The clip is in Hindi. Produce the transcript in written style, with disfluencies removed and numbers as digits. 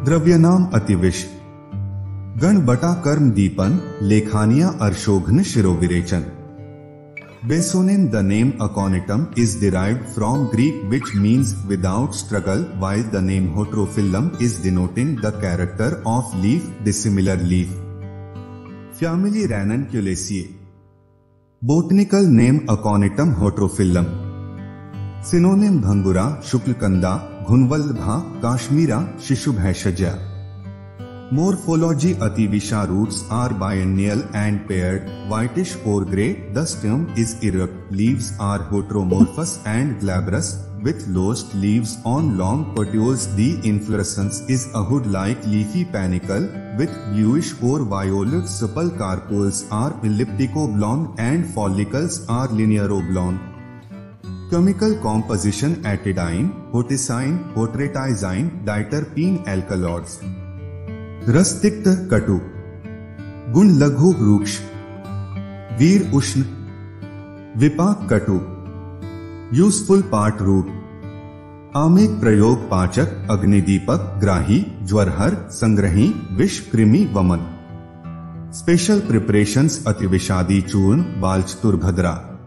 द्रव्यनाम अतिविश गण बटा कर्म दीपन लेखानिया अर्शोघ्न शिरोविरेचन। Besonin, the name aconitum is derived from Greek which means without struggle, while the name Hotrophyllum is denoting the character of leaf, dissimilar leaf. Family Ranunculaceae. Botanical name Aconitum hotrophyllum. Synonym Bhangura, Shuklakanda, Ghunvalbha, Kashmira, Shishubhaishajya. Morphology Ativisha roots are biennial and paired, whitish or grey. The stem is erect. Leaves are heteromorphous and glabrous, with lobed leaves on long petioles. The inflorescence is a hood-like leafy panicle, with bluish or violet sepal. Carpels are elliptico-oblong and follicles are linear-oblong. Chemical composition etidine, hoticine, hotretizine, diterpene alkaloids. रस तिक्त कटु गुण लघु वृक्ष वीर उष्ण विपाक कटु यूजफुल पार्ट रूट आमेक प्रयोग पाचक अग्निदीपक ग्राही ज्वरहर संग्रही विष कृमि वमन। स्पेशल प्रिपरेशंस अतिविषादी चूर्ण बालचतुर्भद्रा।